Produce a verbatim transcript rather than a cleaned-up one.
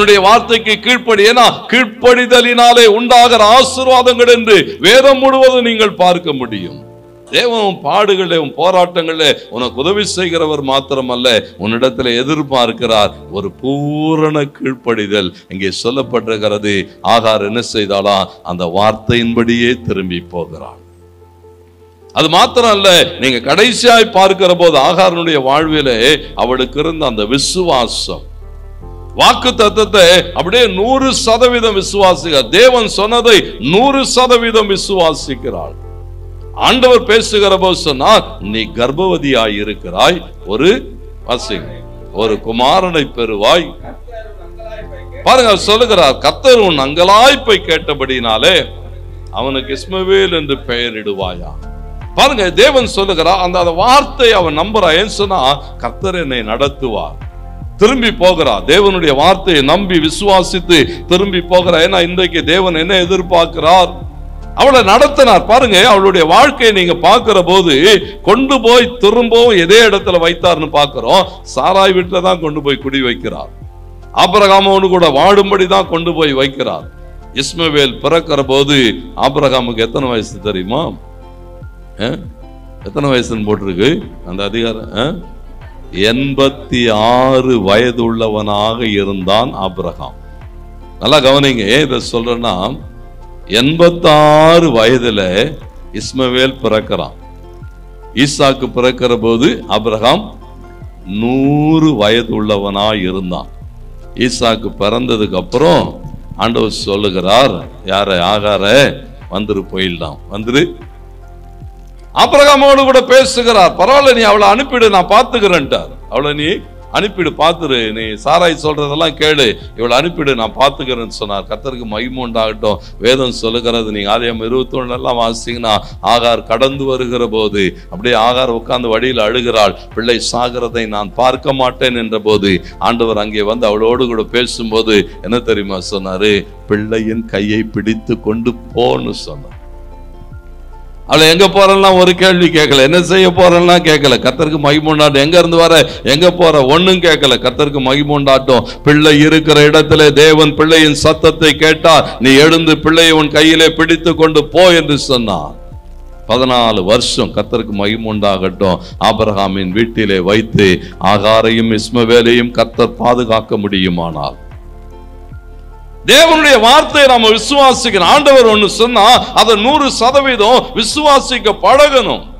தேவனுடைய வார்த்தைக்கு கீழ்ப்படி. ஏன்னா கீழ்ப்படிதலினாலே உண்டாகிற ஆசீர்வாதங்கள் என்று வேதம் முழுவதும் நீங்கள் பார்க்க முடியும். தேவன் பாடுகளே போராட்டங்களே உனக்கு உதவி செய்கிறவர் மாத்திரமல்ல, உன்னிடத்தில் எதிர்பார்க்கிறார் ஒரு பூரண கீழ்ப்படிதல். இங்கே சொல்லப்பட்டிருக்கிறது, ஆகார் என்ன செய்தாளா? அந்த வார்த்தையின்படியே திரும்பி போகிறாள். அது மாத்திரம் அல்ல, நீங்க கடைசியாய் பார்க்கிற போது ஆகாரனுடைய வாழ்விலே அவளுக்கு இருந்த அந்த விசுவாசம், வாக்கு தத்தத்தை அப்படியே நூறு சதவீதம் விசுவாசிக்கிறார். தேவன் சொன்னதை நூறு சதவீதம் விசுவாசிக்கிறாள். ஆண்டவர் பேசுகிற போது சொன்னார், நீ கர்ப்பவதியாய் இருக்கிறாய், ஒரு ஒரு குமாரனை பெறுவாய். பாருங்க, சொல்லுகிறார், கர்த்தர் உன் அங்கலாய்ப்பை கேட்டபடினாலே அவனுக்கு இஸ்மவேல் என்று பெயரிடுவாயா. பாருங்க, தேவன் சொல்லுகிறார், அந்த வார்த்தை அவன் நம்புறா. ஏன் சொன்னா, கர்த்தர் என்னை நடத்துவார். திரும்பி போகிறா, தேவனுடைய வார்த்தையை நம்பி விசுவாசித்து திரும்பி போகிறா. ஏன்னா இன்றைக்கு தேவன் என்ன எதிர்பார்க்கிறார்? அவளை நடத்தினார். பாருங்க, அவளுடைய வாழ்க்கையை நீங்க பார்க்கிற போது கொண்டு போய் திரும்பவும் எதே இடத்துல வைத்தார்னு பார்க்கிறோம். சாராய் வீட்டுல தான் கொண்டு போய் குடி வைக்கிறார். ஆபிரகாமோடு கூட வாடும்படி தான் கொண்டு போய் வைக்கிறார். இஸ்மவேல் பிறக்கிற போது ஆபிரகாமுக்கு எத்தனை வயசு தெரியுமா? எத்தனை வயசுன்னு போட்டிருக்கு அந்த அதிகாரம். எண்பத்தி ஆறு வயது உள்ளவனாக இருந்தான் ஆபிரகாம். நல்லா கவனிங்க, இதை சொல்றேன்னா, எண்பத்தாறு வயதுல இஸ்மவேல் பிறக்கிறான். ஈசாக்கு பிறக்கிற போது ஆபிரகாம் நூறு வயது உள்ளவனாய் இருந்தான். ஈசாக்கு பிறந்ததுக்கு அப்புறம் ஆண்டவர் சொல்லுகிறார், யார ஆகார வந்துரு, போயிடலாம், வந்துரு. ஆபிரகாமோடு கூட பேசுகிறார். பரவாயில்ல, நீ அவளை அனுப்பிடு, நான் பார்த்துக்கிறேன்ட்டார். அவளை நீ அனுப்பிடு, பார்த்துரு, நீ சாராய் சொல்றதெல்லாம் கேளு, இவளை அனுப்பிடு, நான் பார்த்துக்கிறேன்னு சொன்னார். கர்த்தருக்கு மகிமை உண்டாகட்டும். வேதம் சொல்லுகிறது, நீங்க ஆதியாகமம் இருபத்தி ஒண்ணு எல்லாம் வாசிங்கன்னா, ஆகார் கடந்து வருகிற போது அப்படியே ஆகார் உட்கார்ந்து வழியில் அழுகிறாள். பிள்ளை சாகிறதை நான் பார்க்க மாட்டேன் என்ற போது ஆண்டவர் அங்கே வந்து அவளோடு கூட பேசும்போது என்ன தெரியுமா சொன்னாரு? பிள்ளையின் கையை பிடித்து கொண்டு போன்னு சொன்னார். அவளை எங்க போறலாம் ஒரு கேள்வி கேட்கல, என்ன செய்ய போறேன்னா கேட்கல. கர்த்தருக்கு மகிமை உண்டாட்டும். எங்க இருந்து வர, எங்க போற, ஒன்னும் கேட்கல. கர்த்தருக்கு மகிமை உண்டாட்டும். பிள்ளை இருக்கிற இடத்துல தேவன் பிள்ளையின் சத்தத்தை கேட்டார். நீ எழுந்து பிள்ளையை உன் கையிலே பிடித்து கொண்டு போ என்று சொன்னார். பதினாலு வருஷம் கர்த்தருக்கு மகிமை உண்டாகட்டும் ஆபிரகாமின் வீட்டிலே வைத்து ஆகாரையும் இஸ்மவேலையும் கர்த்தர் பாதுகாக்க முடியுமானால், தேவனுடைய வார்த்தையை நாம விசுவாசிக்கணும். ஆண்டவர் ஒண்ணு சொன்னா அதை நூறு சதவீதம் விசுவாசிக்க பழகணும்.